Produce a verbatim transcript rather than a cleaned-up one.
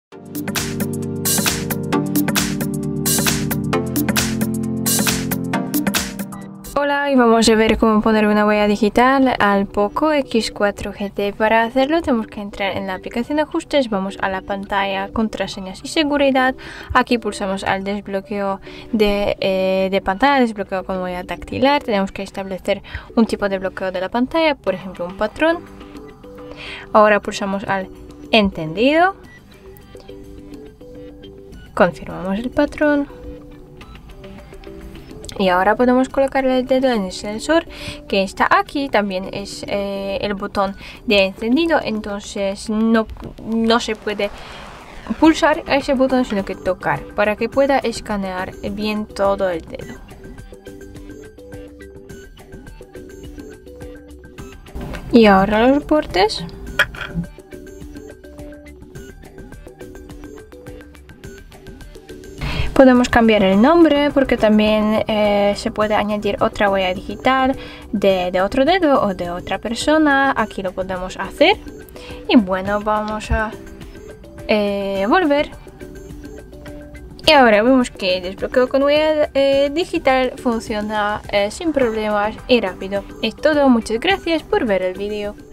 Hola, y vamos a ver cómo poner una huella digital al Poco X cuatro G T. Para hacerlo tenemos que entrar en la aplicación de ajustes, vamos a la pantalla contraseñas y seguridad. Aquí pulsamos al desbloqueo de, eh, de pantalla, desbloqueo con huella dactilar. Tenemos que establecer un tipo de bloqueo de la pantalla, por ejemplo un patrón. Ahora pulsamos al entendido, confirmamos el patrón. Y ahora podemos colocar el dedo en el sensor que está aquí. También es eh, el botón de encendido, entonces no, no se puede pulsar a ese botón, sino que tocar para que pueda escanear bien todo el dedo. Y ahora los bordes. Podemos cambiar el nombre porque también eh, se puede añadir otra huella digital de, de otro dedo o de otra persona. Aquí lo podemos hacer. Y bueno, vamos a eh, volver. Y ahora vemos que el desbloqueo con huella eh, digital funciona eh, sin problemas y rápido. Es todo, muchas gracias por ver el vídeo.